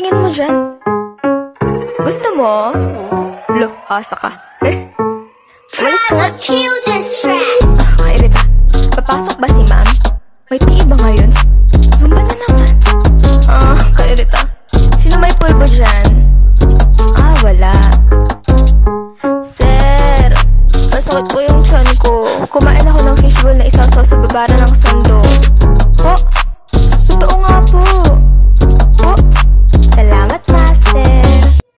tingin mo dyan? Gusto mo? Lo, asa ka. Walis ka nga. Kairita, papasok ba si ma'am? May PE ba ngayon? Zumba na naman. Kairita. Sino may pulbo dyan? Wala. Sir, masakit po yung tiyan ko. Kumain ako ng fishbowl na isasaw sa babara ng